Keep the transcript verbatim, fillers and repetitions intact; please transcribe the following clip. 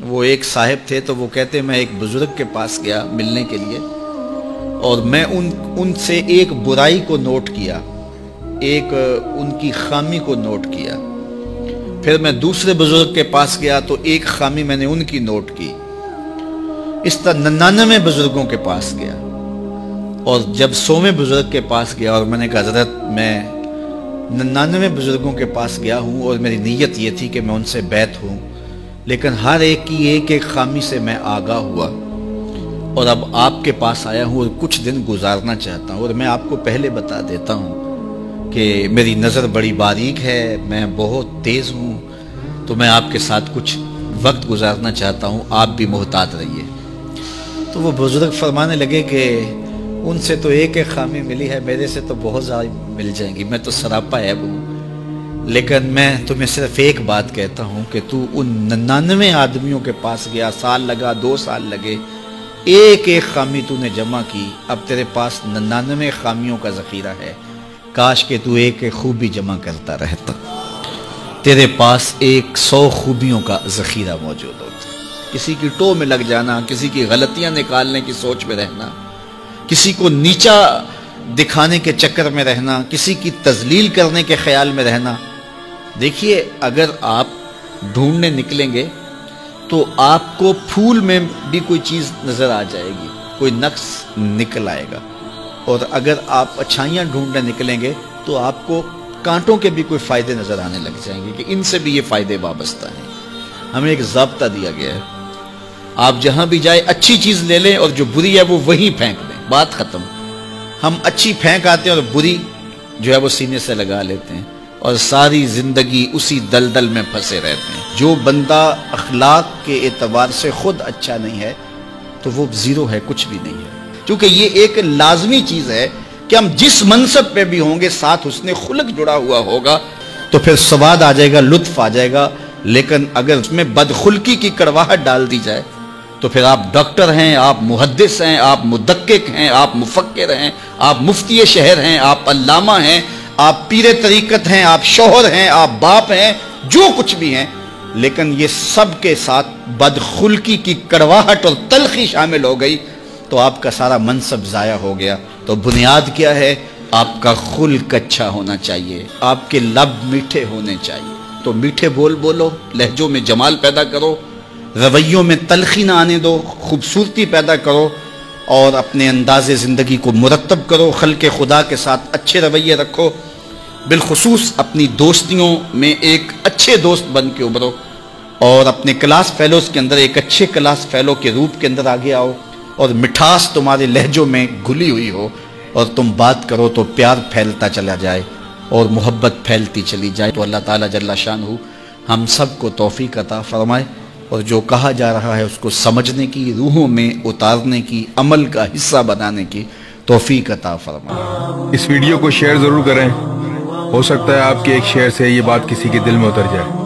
وہ ایک صاحب تھے تو وہ کہتے میں ایک بزرگ کے پاس گیا ملنے کے لیے اور میں ان ان سے ایک برائی کو نوٹ کیا، ایک ان کی خامی کو نوٹ کیا۔ پھر میں دوسرے بزرگ کے پاس گیا تو ایک خامی میں نے ان کی نوٹ کی۔ اس طرح ننانوے بزرگوں کے پاس گیا اور جب سوویں بزرگ کے پاس گیا اور میں نے کہا حضرت میں ننانوے بزرگوں کے پاس گیا ہوں اور میری نیت یہ تھی کہ میں ان سے بیعت ہوں، لیکن ہر ایک کی ایک ایک خامی سے میں آگاہ ہوا اور اب آپ کے پاس آیا ہوں اور کچھ دن گزارنا چاہتا ہوں۔ اور میں آپ کو پہلے بتا دیتا ہوں کہ میری نظر بڑی باریک ہے، میں بہت تیز ہوں، تو میں آپ کے ساتھ کچھ وقت گزارنا چاہتا ہوں، آپ بھی محتاط رہیے۔ تو وہ بزرگ فرمانے لگے کہ ان سے تو ایک ایک خامی ملی ہے، میرے سے تو بہت زیادہ مل جائیں گی، میں تو سراپا عیب ہوں، لیکن میں تمہیں صرف ایک بات کہتا ہوں کہ تو ان ننانوے آدمیوں کے پاس گیا، سال لگا، دو سال لگے، ایک ایک خامی تو نے جمع کی، اب تیرے پاس ننانوے خامیوں کا ذخیرہ ہے، کاش کہ تو ایک ایک خوبی جمع کرتا رہتا، تیرے پاس ایک سو خوبیوں کا ذخیرہ موجود ہوتا۔ کسی کی ٹو میں لگ جانا، کسی کی غلطیاں نکالنے کی سوچ میں رہنا، کسی کو نیچا دکھانے کے چکر میں رہنا، کسی کی تذلیل کرنے کے خیال میں رہنا، دیکھیے اگر آپ ڈھونڈنے نکلیں گے تو آپ کو پھول میں بھی کوئی چیز نظر آ جائے گی، کوئی نقص نکل آئے گا، اور اگر آپ اچھائیاں ڈھونڈنے نکلیں گے تو آپ کو کانٹوں کے بھی کوئی فائدے نظر آنے لگ جائیں گے کہ ان سے بھی یہ فائدے وابستہ ہیں۔ ہمیں ایک ضابطہ دیا گیا ہے، آپ جہاں بھی جائیں اچھی چیز لے لیں اور جو بری ہے وہ وہیں پھینک دیں، بات ختم۔ ہم اچھی پھینک آتے ہیں اور بری جو ہے وہ سینے سے لگا لیتے ہیں اور ساری زندگی اسی دلدل میں پھنسے رہتے ہیں۔ جو بندہ اخلاق کے اعتبار سے خود اچھا نہیں ہے تو وہ زیرو ہے، کچھ بھی نہیں ہے، کیونکہ یہ ایک لازمی چیز ہے کہ ہم جس منصب پہ بھی ہوں گے ساتھ حسن خلق جڑا ہوا ہوگا تو پھر سواد آ جائے گا، لطف آ جائے گا، لیکن اگر اس میں بدخلقی کی کڑواہٹ ڈال دی جائے تو پھر آپ ڈاکٹر ہیں، آپ محدث ہیں، آپ مدقق ہیں، آپ مفکر ہیں، آپ مفتی شہر ہیں، آپ علامہ ہیں، آپ پیر طریقت ہیں، آپ شوہر ہیں، آپ باپ ہیں، جو کچھ بھی ہیں، لیکن یہ سب کے ساتھ بدخلقی کی کڑواہٹ اور تلخی شامل ہو گئی تو آپ کا سارا منصب ضائع ہو گیا۔ تو بنیاد کیا ہے؟ آپ کا خلق اچھا ہونا چاہیے، آپ کے لب میٹھے ہونے چاہیے، تو میٹھے بول بولو، لہجوں میں جمال پیدا کرو، رویوں میں تلخی نہ آنے دو، خوبصورتی پیدا کرو اور اپنے انداز زندگی کو مرتب کرو، خلق خدا کے ساتھ اچھے رویے رکھو، بالخصوص اپنی دوستیوں میں ایک اچھے دوست بن کے ابھرو اور اپنے کلاس فیلوز کے اندر ایک اچھے کلاس فیلو کے روپ کے اندر آگے آؤ اور مٹھاس تمہارے لہجوں میں گھلی ہوئی ہو اور تم بات کرو تو پیار پھیلتا چلا جائے اور محبت پھیلتی چلی جائے۔ تو اللہ تعالیٰ جل شانہ ہم سب کو توفیق عطا فرمائے اور جو کہا جا رہا ہے اس کو سمجھنے کی، روحوں میں اتارنے کی، عمل کا حصہ بنانے کی توفیق عطا فرمائے۔ اس ویڈیو کو شیئر ضرور کریں، ہو سکتا ہے آپ کے ایک شیئر سے یہ بات کسی کے دل میں اتر جائے۔